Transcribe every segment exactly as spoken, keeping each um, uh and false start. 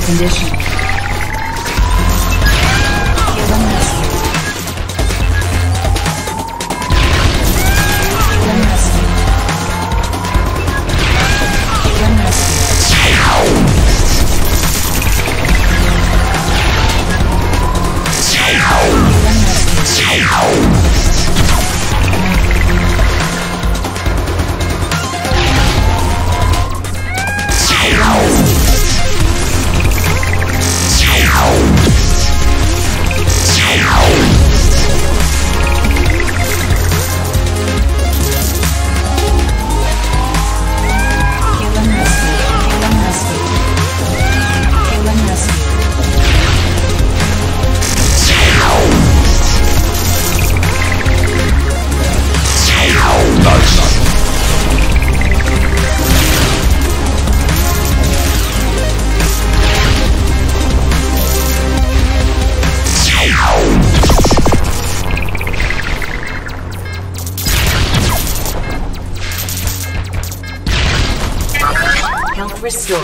condition. Kill and rescue. Kill and rescue. Kill and rescue. Health restored.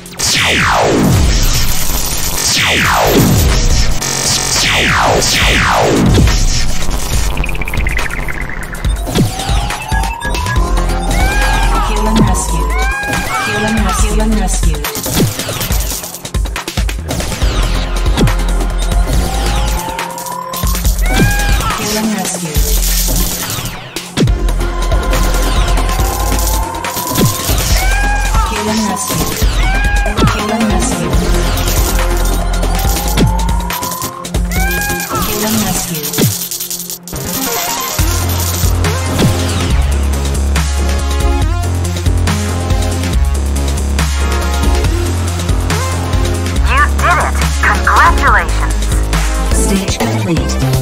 Kill and rescue. Kill and rescue. Kill and rescue. Kill and rescue. Kill and rescue. Kill and rescue. Kill and rescue. You did it! Congratulations! Stage complete.